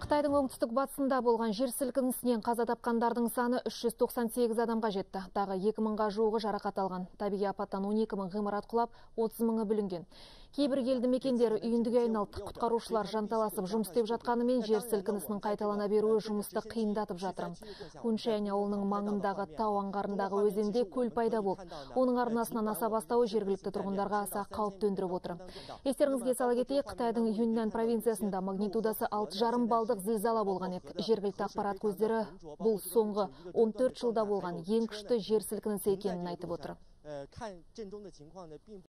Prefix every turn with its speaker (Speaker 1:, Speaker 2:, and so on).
Speaker 1: Қытайдың оңтүстік батысында болған жер сілкінісінен қаза тапқандардың саны 398 адамға жетті. Тағы 2000-ға жуығы жарақат алған. Табиғи апаттан 12 мың ғимарат құлап, 30 мыңы бүлінген. Кейбір елді мекендері үйіндіге айналды. Құтқарушылар жанталасып жұмыс істеп жатқанымен жер сілкінісінің қайталана беруі жұмысты қиындатып жатыр. Хуншань ауылының маңындағы тау аңғарындағы өзенде көл пайда болды. Оның арнасынан аса бастауы жергілікті тұрғындарға аса қауіп төндіріп отыр. Естеріңізге сала кетейік, Қытайдың Юньнань провинциясында магнитудасы 6,5 балдық зілзала болған еді. Жергілікті ақпарат көздері бұл соңғы 14 жылда болған ең күшті жер сілкінісі екенін айтып отыр.